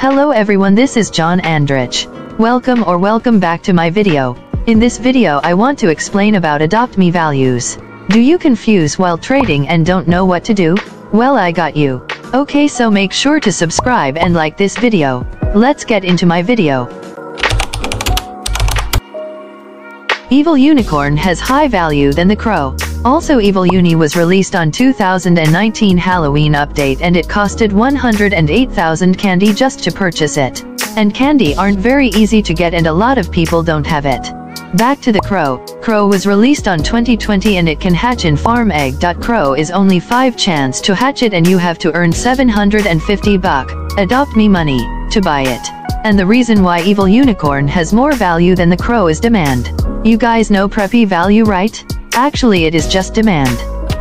Hello everyone, this is John Andrich. Welcome back to my video. In this video I want to explain about Adopt Me values. Do you confuse while trading and don't know what to do? Well, I got you. Okay, so make sure to subscribe and like this video. Let's get into my video. Evil Unicorn has high value than the Crow. Also, Evil Uni was released on 2019 Halloween update and it costed 108,000 candy just to purchase it. And candy aren't very easy to get and a lot of people don't have it. Back to the Crow. Crow was released on 2020 and it can hatch in farm egg. Crow is only 5 chance to hatch it and you have to earn 750 buck, Adopt Me money, to buy it. And the reason why Evil Unicorn has more value than the Crow is demand. You guys know preppy value, right? Actually it is just demand.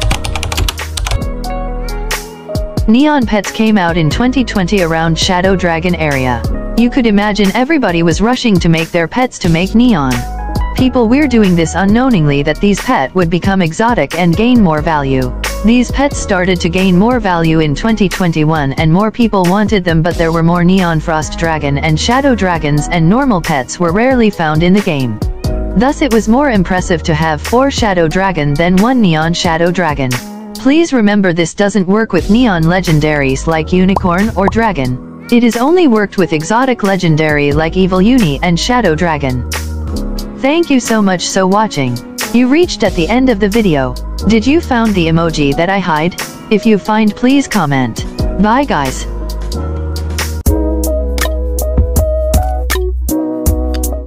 Neon Pets came out in 2020 around Shadow Dragon area. You could imagine everybody was rushing to make their pets to make neon. People were doing this unknowingly that these pets would become exotic and gain more value. These pets started to gain more value in 2021 and more people wanted them, but there were more Neon Frost Dragon and Shadow Dragons and normal pets were rarely found in the game. Thus it was more impressive to have 4 Shadow Dragon than 1 Neon Shadow Dragon. Please remember this doesn't work with Neon Legendaries like Unicorn or Dragon. It is only worked with exotic Legendary like Evil Uni and Shadow Dragon. Thank you so much for watching. You reached at the end of the video. Did you found the emoji that I hide? If you find, please comment. Bye guys.